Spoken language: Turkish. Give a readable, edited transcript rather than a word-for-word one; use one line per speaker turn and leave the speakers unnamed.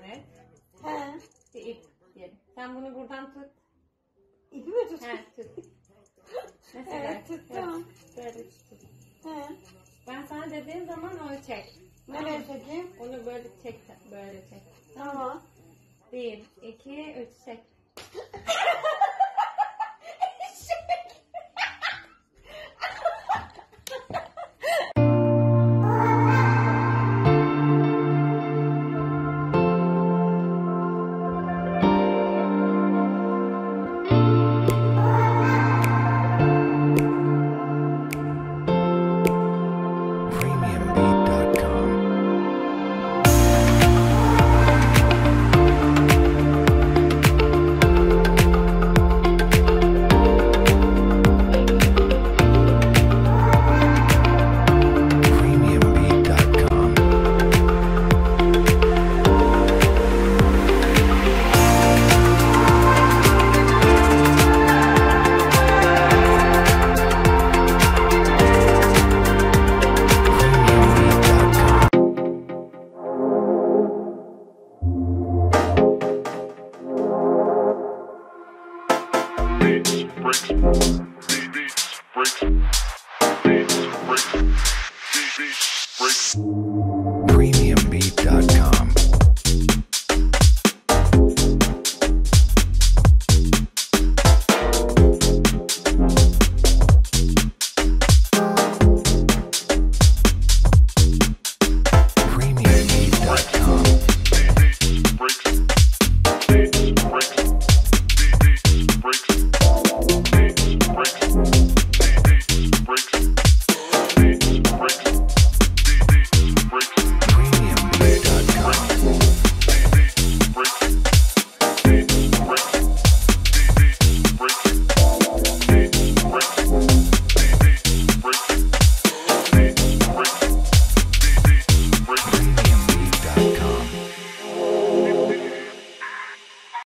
Evet.
He.
Bir ip diyelim. Sen bunu buradan tut.
İpi mi tut?
He, tut. Mesela,
Evet, tuttum.
Böyle tut.
He.
Ben sana dediğim zaman onu çek.
Nereye çekeyim?
Onu böyle çek, böyle çek.
Tamam.
1, 2, 3 çek.
Breaks.